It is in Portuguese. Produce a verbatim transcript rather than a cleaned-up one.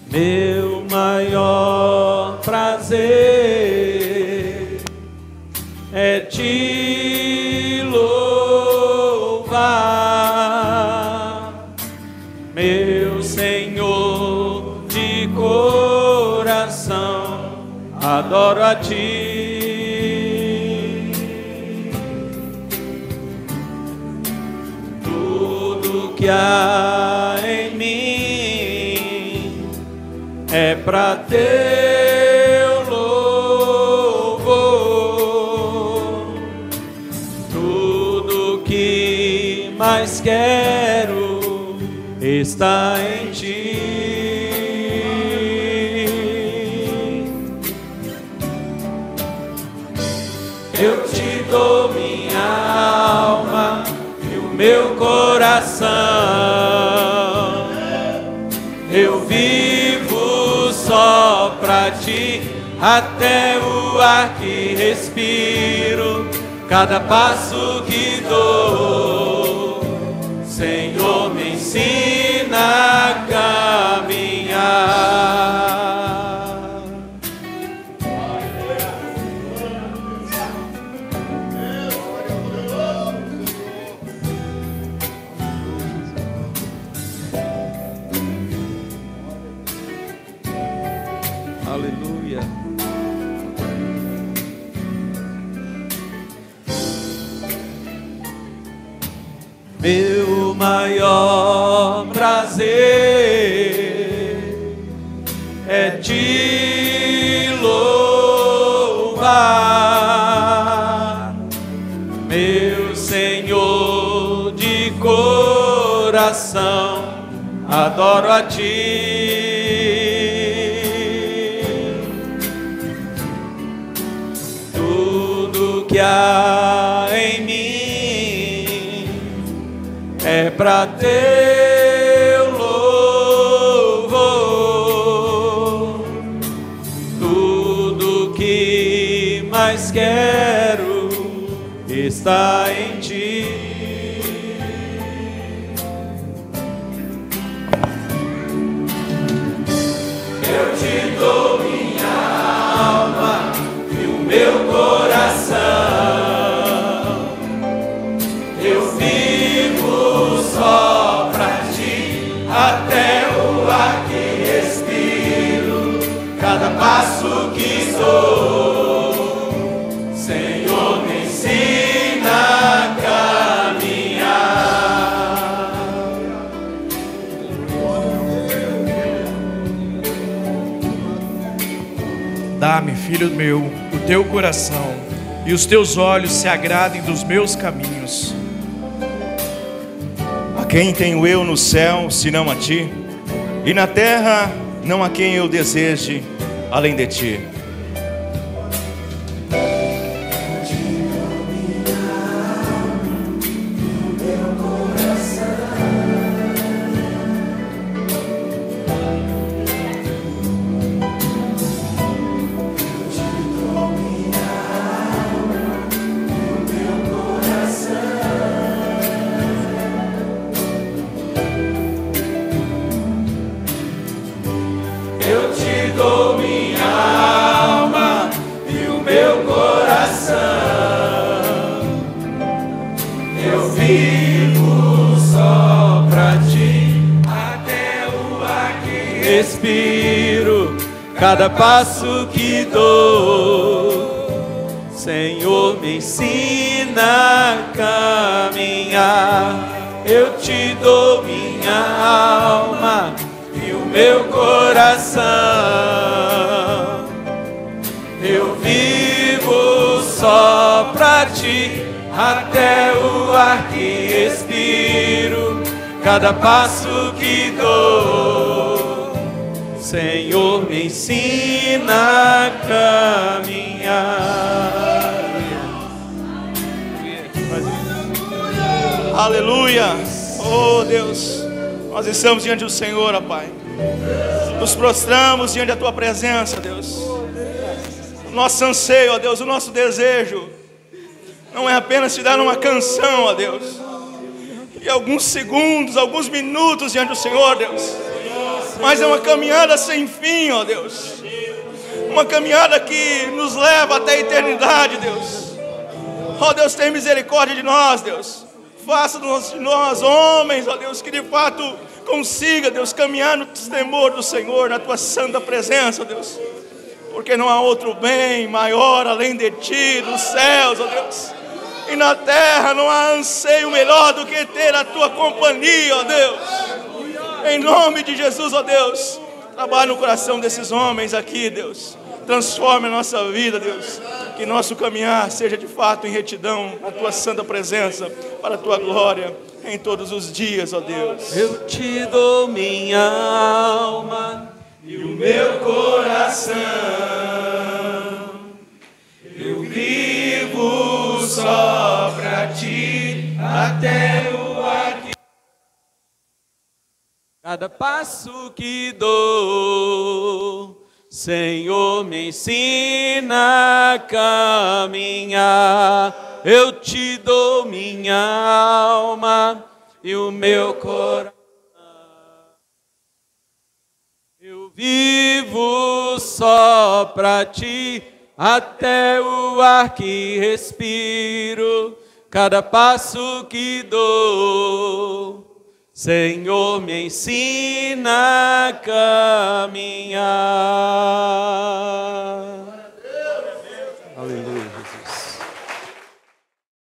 Meu maior prazer é te louvar, meu Senhor, de coração adoro a ti. Tudo que há em mim é pra teu louvor. Tudo que mais quero está em ti. Eu te dou minha alma e o meu coração. Eu vivo só pra ti, até o ar que respiro, cada passo que dou. Senhor, me ensina a caminhar. Aleluia. Meu maior prazer é te louvar, meu Senhor, de coração adoro a ti. Tudo que há em mim é pra teu louvor. Tudo que mais quero está em ti. Eu te dou minha alma e o meu coração. Eu vivo só pra ti, até o ar que respiro, cada passo que dou. Senhor, me ensina a caminhar. Dá-me, filho meu, o teu coração, e os teus olhos se agradem dos meus caminhos. A quem tenho eu no céu, senão a ti? E na terra, não há quem eu deseje, além de ti. Eu te dou minha alma e o meu coração. Eu vivo só pra ti, até o ar que respiro, cada passo que dou. Senhor, me ensina a caminhar. Eu te dou minha alma e o meu coração. Eu vivo só pra ti, até o ar que respiro, cada passo que dou. Senhor, me ensina a caminhar. Aleluia. Oh Deus, nós estamos diante do Senhor, ó Pai. Nos prostramos diante da tua presença, Deus. O nosso anseio, ó Deus, o nosso desejo não é apenas te dar uma canção, ó Deus, e alguns segundos, alguns minutos diante do Senhor, Deus. mas é uma caminhada sem fim, ó Deus. Uma caminhada que nos leva até a eternidade, Deus. Ó Deus, tem misericórdia de nós, Deus. Faça de nós homens, ó Deus, que de fato consiga, Deus, caminhar no temor do Senhor, na tua santa presença, Deus. Porque não há outro bem maior além de ti, dos céus, ó Deus. E na terra não há anseio melhor do que ter a tua companhia, ó Deus. Em nome de Jesus, ó Deus, trabalhe no coração desses homens aqui, Deus. Transforme a nossa vida, Deus. Que nosso caminhar seja de fato em retidão na tua santa presença, para a tua glória, em todos os dias, ó Deus. Eu te dou minha alma e o meu coração. Eu vivo só pra ti, até o ar que... Cada passo que dou, Senhor, me ensina a caminhar. Eu te dou minha alma e o meu coração. Eu vivo só pra ti, até o ar que respiro. Cada passo que dou, Senhor, me ensina a caminhar. Aleluia, Jesus.